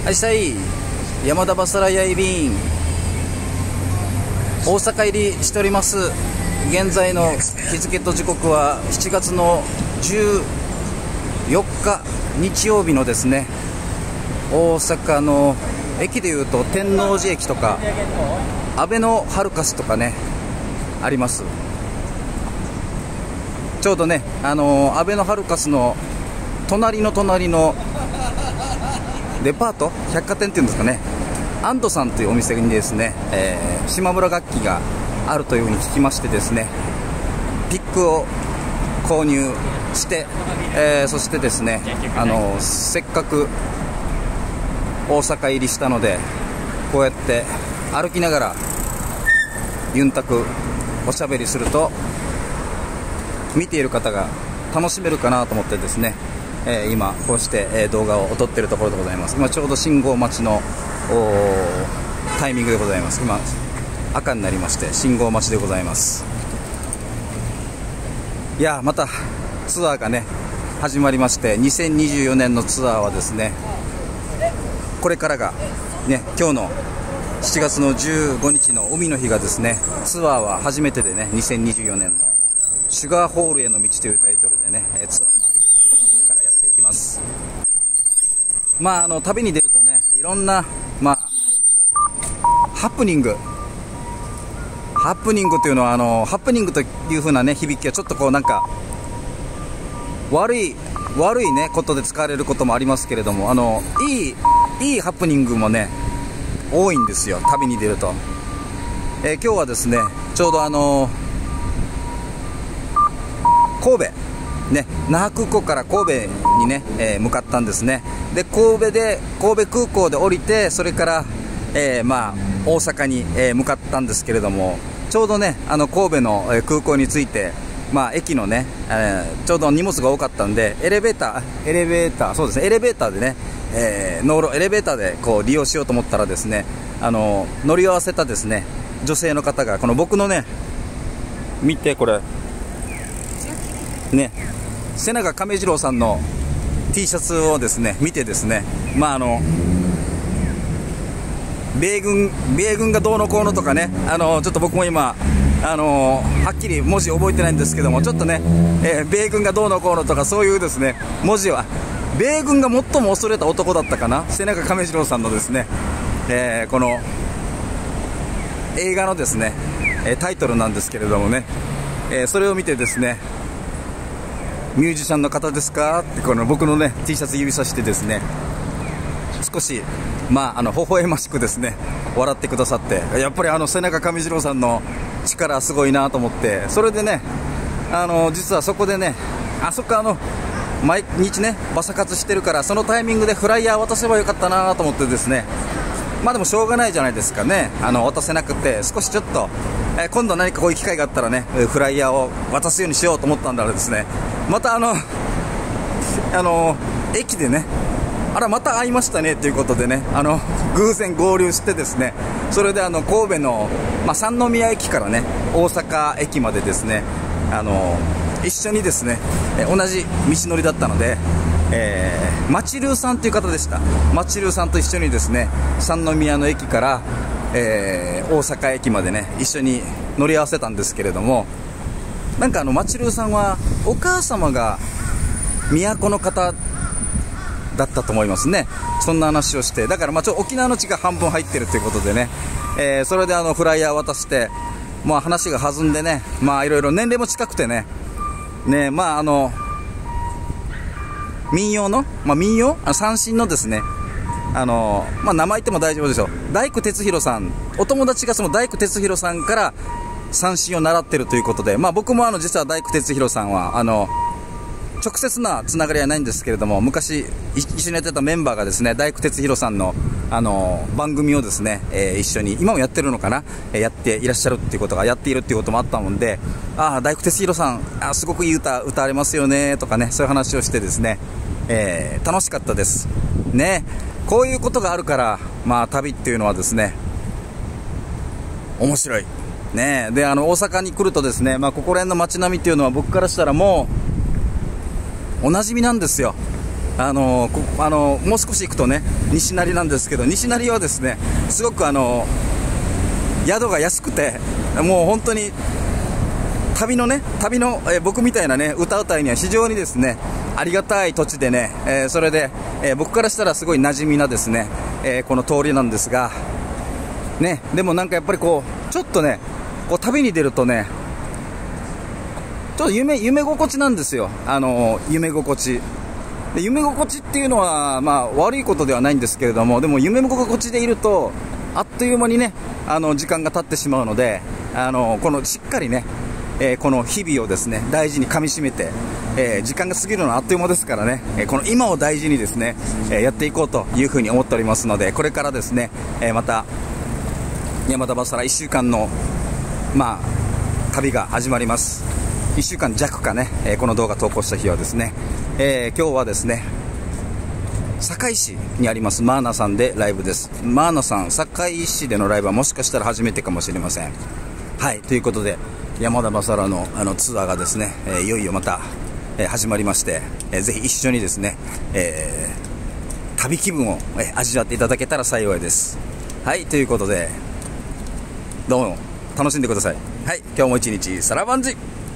はいさい、山田バサラヤイビン大阪入りしております。現在の日付と時刻は7月の14日日曜日のですね、大阪の駅でいうと天王寺駅とかアベノハルカスとかねあります。ちょうどね、アベノハルカスの隣のデパート百貨店っていうんですかね、アンドさんというお店にですね、島村楽器があるというふうに聞きましてですね、ピックを購入して、そしてですね、せっかく大阪入りしたので、こうやって歩きながらユンタクおしゃべりすると見ている方が楽しめるかなと思ってですね、今こうして、動画を撮っているところでございます。今ちょうど信号待ちのタイミングでございます。今赤になりまして信号待ちでございます。いやまたツアーがね始まりまして、2024年のツアーはですね、これからがね、今日の7月の15日の海の日がですね、ツアーは初めてでね、2024年のシュガーホールへの道というタイトルでね、ツアー回りをこれからやっていきます。旅に出るとね、いろんなハプニングというのはハプニングという風なね響きはちょっとこうなんか悪いねことで使われることもありますけれども、いいハプニングもね多いんですよ、旅に出ると。今日はですね、ちょうど神戸ね、那覇空港から神戸にね、向かったんですね。で神戸空港で降りて、それから、大阪に、向かったんですけれども、ちょうどね神戸の空港に着いて、駅のね、ちょうど荷物が多かったんで、エレベーターでね、ノーロエレベーターでこう利用しようと思ったらですね、乗り合わせたですね女性の方が、この僕のね、見てこれね、瀬長亀次郎さんの T シャツをですね見てですね、米軍がどうのこうのとかね、ちょっと僕も今はっきり文字覚えてないんですけども、ちょっとね、米軍がどうのこうのとかそういうですね文字は、米軍が最も恐れた男だったかな、瀬長亀次郎さんのですね、この映画のですね、タイトルなんですけれどもね、それを見てですね、ミュージシャンの方ですかってこの僕のね T シャツ指さしてですね、少し微笑ましくですね笑ってくださって、やっぱり瀬長亀次郎さんの力すごいなと思って、それでね実はそこでね、そこ毎日ねバサ活してるから、そのタイミングでフライヤー渡せばよかったなと思ってですね、でもしょうがないじゃないですかね、渡せなくて、少しちょっと、今度何かこういう機会があったらねフライヤーを渡すようにしようと思ったんだらですね、また駅でね、また会いましたねということでね、偶然合流してですね、それで神戸の、三宮駅からね大阪駅までですね、一緒にですね、同じ道のりだったので、マチルーさんという方でした。マチルーさんと一緒にですね、三宮の駅から、大阪駅までね一緒に乗り合わせたんですけれども、なんかマチルーさんはお母様が都の方だったと思いますね。そんな話をして、だから沖縄の血が半分入ってるということでね、それでフライヤー渡して、話が弾んでね、いろいろ年齢も近くてね、民謡三線のですね、名前言っても大丈夫でしょう、大工哲弘さん、お友達がその大工哲弘さんから三線を習ってるということで、僕も実は大工哲弘さんは直接なつながりはないんですけれども、昔一緒にやってたメンバーがですね、大工哲弘さんの番組をですね、一緒に今もやってるのかな、やっていらっしゃるっていうことが、やっているっていうこともあったもんで、大工哲弘さんすごくいい歌歌われますよねとかね、そういう話をしてですね、楽しかったですね。こういうことがあるから、旅っていうのはですね面白いね。で大阪に来るとですね、ここら辺の街並みっていうのは僕からしたらもうおなじみなんですよ。 もう少し行くとね、西成なんですけど、西成はですね、すごく宿が安くて、もう本当に旅の、僕みたいなね、歌うたいには非常にですね、ありがたい土地でね、それで、僕からしたらすごい馴染みなですね、この通りなんですが、ね、でもなんかやっぱりこう、ちょっとね、こう旅に出るとね、ちょっと夢心地なんですよ、夢心地。で夢心地っていうのは、まあ、悪いことではないんですけれども、でも夢心地でいると、あっという間にね、時間が経ってしまうので、このしっかりね、この日々をですね、大事にかみしめて、時間が過ぎるのはあっという間ですからね、この今を大事にですね、やっていこうというふうに思っておりますので、これからですね、また、山田バサラ1週間の、まあ、旅が始まります。1週間弱かね、この動画投稿した日はですね、今日はですね、堺市にありますマーナさんでライブです。マーナさん、堺市でのライブはもしかしたら初めてかもしれません。はい、ということで、山田バサラのツアーがですね、いよいよまた、始まりまして、ぜひ一緒にですね、旅気分を、味わっていただけたら幸いです。はい、ということで、どうも楽しんでください。はい、今日も一日サラバンジ。